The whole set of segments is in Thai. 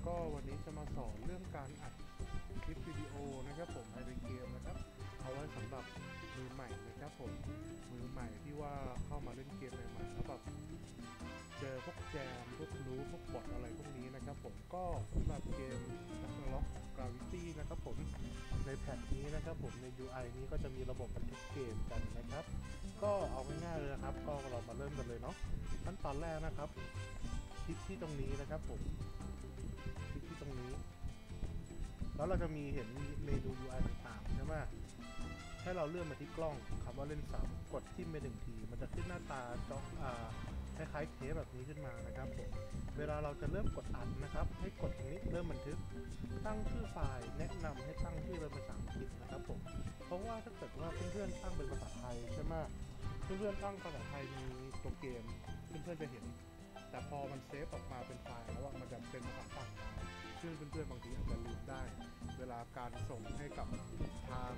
ก็วันนี้จะมาสอนเรื่องการอัดคลิปวิดีโอนะครับผมภายในเกมนะครับเอาไว้สำหรับมือใหม่นะครับผมมือใหม่ที่ว่าเข้ามาเล่นเกมใหม่ๆแล้วแบบเจอพวกแจมพวกรู้พวกบอทอะไรพวกนี้นะครับผมก็สำหรับเกมนักล็อกของ Gravity นะครับผมในแพทนี้นะครับผมใน UI นี้ก็จะมีระบบบันทึกเกมกันนะครับก็เอาง่ายๆเลยนะครับก็เรามาเริ่มกันเลยเนาะขั้นตอนแรกนะครับคลิกที่ตรงนี้นะครับผมคลิกที่ตรงนี้แล้วเราจะมีเห็นเมนู UI ต่างๆใช่ไหมให้เราเลื่อนมาที่กล้องคำว่าเล่นซ้ำกดจิ้มไปหนึ่งทีมันจะขึ้นหน้าตาจ็อกคล้ายๆเทปแบบนี้ขึ้นมานะครับผมเวลาเราจะเริ่มกดอัดนะครับให้กดตรงนี้เริ่มบันทึกตั้งชื่อไฟล์แนะนำให้ตั้งชื่อเป็นภาษาอังกฤษนะครับผมเพราะว่าถ้าเกิดว่าเพื่อนๆตั้งเป็นภาษาไทยใช่ไหมเพื่อนๆตั้งภาษาไทยมีตัวเกมเพื่อนๆจะเห็นแต่พอมันเซฟออกมาเป็นไฟล์แล้วมันจะเป็นภาษาต่างดาวซึ่งเพื่อนๆบางทีอาจจะลืมได้เวลาการส่งให้กับทาง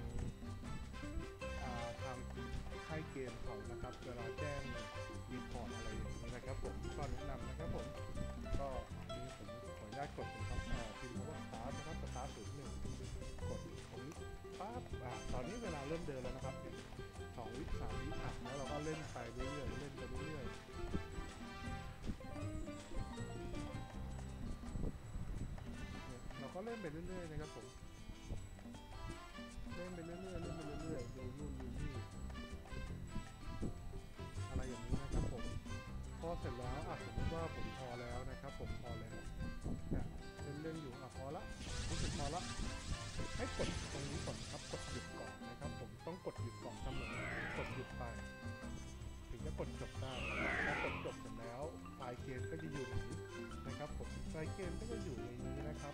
ค่ายเกมเขานะครับเวลาแจ้งรีพอร์ตอะไรอย่างนี้นะครับผมก็แนะนำนะครับผมก็อันนี้ผมขออนุญาตกดเป็นพิมพ์คำว่า start นะครับ start 01กดตรงนี้ปั๊บตอนนี้เวลาเริ่มเดินแล้วนะครับ2 วิ 3 วิแล้วเราก็เล่นไปเรื่อยๆเล่นไปเรื่อยๆเราก็เล่นไปเรื่อยๆนะครับผมเล่นไปเรื่อยๆเล่นไปเรื่อยๆดูนู่นดูนี่อะไรอย่างนี้นะครับผมพอเสร็จแล้วสมมติว่าผมพอแล้วนะครับผมพอแล้วเนี่ยเล่นอยู่พอละรู้สึกพอละให้กดตรงนี้ก่อนครับกดหยุดก่อนนะครับผมต้องกดหยุดก่อนเสมอกดหยุดไปถึงจะกดจบได้พอกดจบเสร็จแล้วไฟล์เกมก็จะอยู่ไหนนะครับผมไฟล์เกมก็จะอยู่ในนี้นะครับ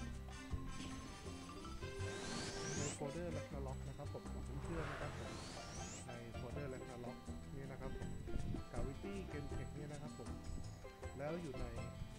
ในโฟลเดอร์ Ragnarok นะครับผมของเพื่อนๆนะครับผมในโฟลเดอร์ Ragnarok นี่นะครับผม Gravity Game Tech เนี่ยนะครับผมแล้วอยู่ใน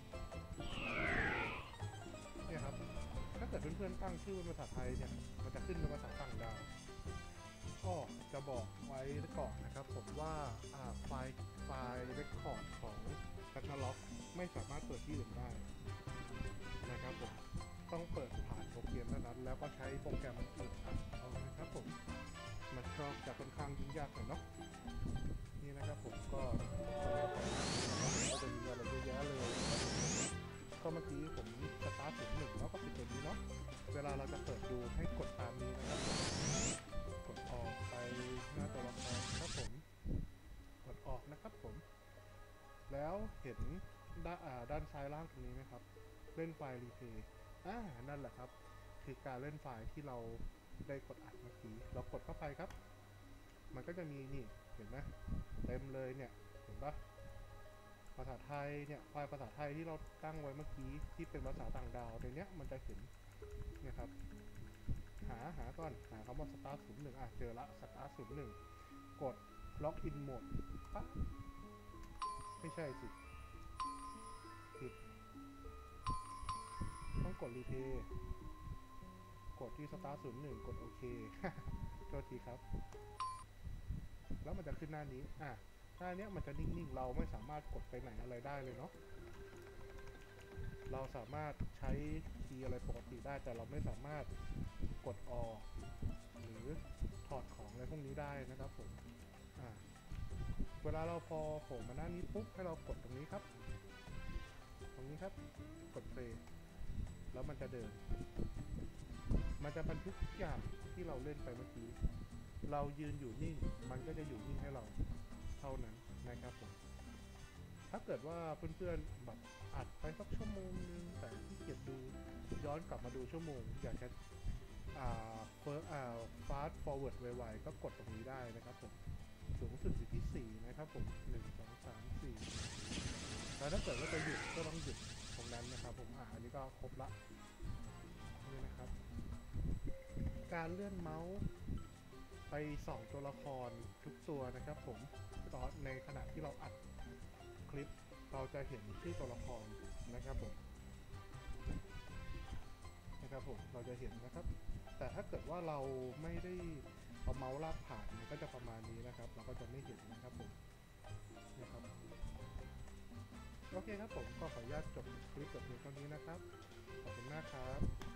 เนี่ยครับถ้าเกิดเพื่อนๆตั้งชื่อเป็นภาษาไทยเนี่ยมันจะขึ้นเป็นภาษาต่างดาวก็จะบอกไว้ก่อนนะครับผมว่าไฟล์เรคคอร์ดของ Ragnarok ไม่สามารถเปิดที่อื่นได้นะครับผมต้องเปิดผ่านโปรแกรมเท่านั้นแล้วก็ใช้โปรแกรมอื่นอัดเอานะครับผมมันก็จะค่อนข้างยุ่งยากหน่อยเนาะนี่นะครับผมก็จะมีอะไรเยอะแยะเลยก็เมื่อกี้ผมสตาร์ท01แล้วก็ปิดตัวนี้เนาะเวลาเราจะเปิดดูให้กดตามนี้นะครับกดออกไปหน้าตัวละครครับผมกดออกนะครับผมแล้วเห็นด้านซ้ายล่างตรงนี้ไหมครับเล่นไฟล์รีเพย์นั่นแหละครับคือการเล่นไฟล์ที่เราได้กดอัดเมื่อกี้เรากดเข้าไปครับมันก็จะมีนี่เห็นไหมเต็มเลยเนี่ยเห็นปะภาษาไทยเนี่ยไฟล์ภาษาไทยที่เราตั้งไว้เมื่อกี้ที่เป็นภาษาต่างดาวในเนี้ยมันจะเห็นเนี่ยครับหาก่อนหาคำว่า start 01เจอละ start 01กด login mode ปั๊บไม่ใช่สิผิดต้องกดรีเพย์กดที่ start 01กดโอเค โทษทีครับแล้วมันจะขึ้นหน้านี้หน้านี้มันจะนิ่งๆเราไม่สามารถกดไปไหนอะไรได้เลยเนาะเราสามารถใช้คีย์อะไรปกติได้แต่เราไม่สามารถกดออกหรือถอดของอะไรพวกนี้ได้นะครับผมเวลาเราพอโผล่มาหน้านี้ปุ๊บให้เรากดตรงนี้ครับตรงนี้ครับกดเพลย์แล้วมันจะเดินมันจะบันทึกทุกอย่างที่เราเล่นไปเมื่อกี้เรายืนอยู่นิ่งมันก็จะอยู่นิ่งให้เราเท่านั้นนะครับผมถ้าเกิดว่าเพื่อนๆแบบอัดไปสักชั่วโมงนึงแต่ที่เกียจดูย้อนกลับมาดูชั่วโมงอยากจะfast forward ไวๆก็กดตรงนี้ได้นะครับผมสูงสุดอยู่ที่4นะครับผม1 2 3 4แล้วถ้าเกิดว่าจะหยุดก็ต้องหยุดตรงนั้นนะครับผมอันนี้ก็ครบละนี่นะครับการเลื่อนเมาส์ไปส่องตัวละครทุกตัวนะครับผมตอนในขณะที่เราอัดคลิปเราจะเห็นชื่อตัวละครนะครับผมเราจะเห็นนะครับแต่ถ้าเกิดว่าเราไม่ได้เอาเมาส์ลากผ่านมันก็จะประมาณนี้นะครับเราก็จะไม่เห็นนะครับผมนะครับก็เคครับผมก็ขออนุญาตจบคลิปแบบนี้เท่านี้นะครับขอบคุณมากครับ